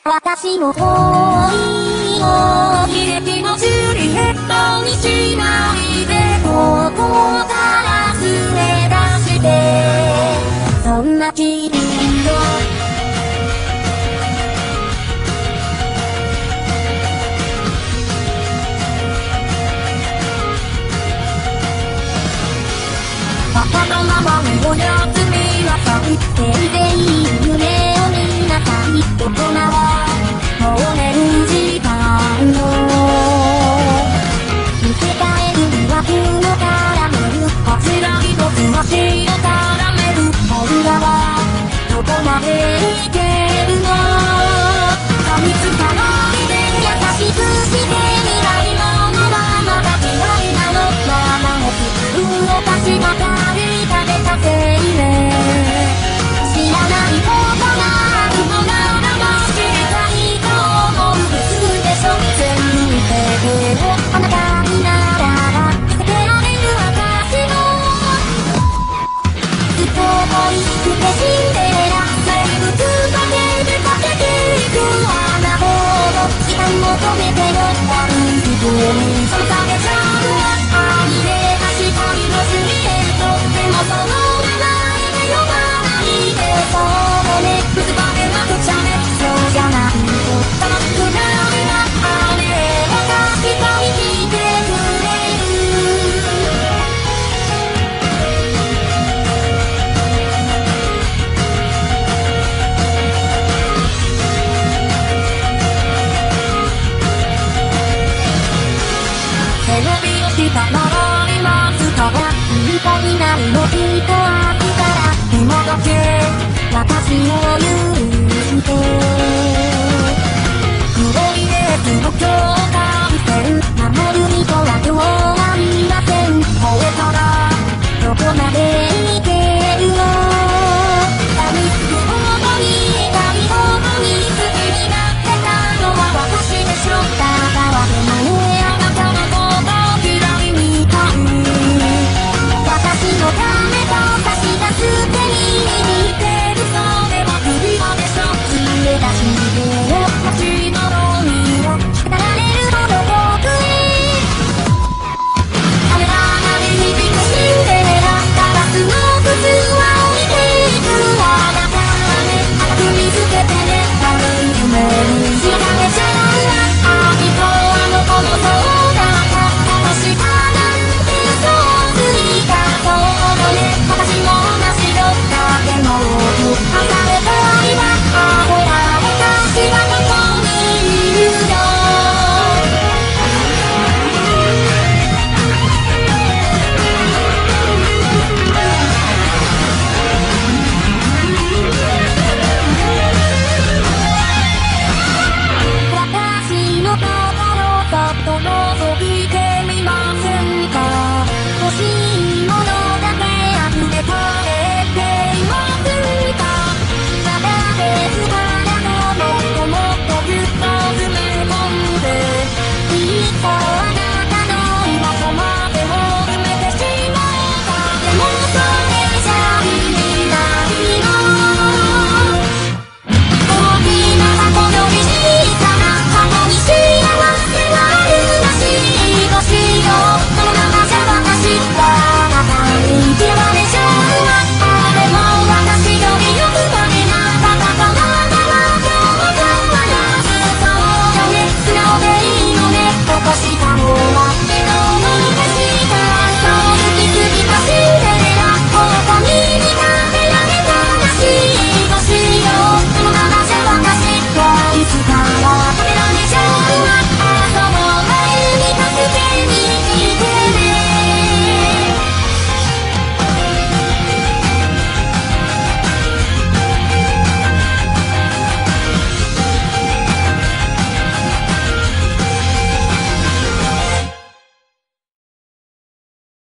私の恋を悲劇のジュリエットにしないでここから連れ出してそんな君をバカなままにおやすみなさい平然夢を見なさい大人はもう寝る時間を見せ替えるには雲からめるこちら一つ足を絡める女はどこまでいけるの噛みつかないで優しくして未来のままが嫌いなのままを作るの確かに食べたせいね知らないことがあるのならば知りたいと思う別でしょ全部見ててあなたにならば捨てられる私のずっと恋しくてシンデレラ生物だけでかけていくあなたの時間求めてもある自分にそされちゃう愛で足取りのスリエットでもその名前で呼ばないでそうねぶつかれなくちゃねそうじゃないと楽しくないなあれ私が生きてくれる背伸びをしたなら今すからいい子になるのきっと明日から今だけ私を許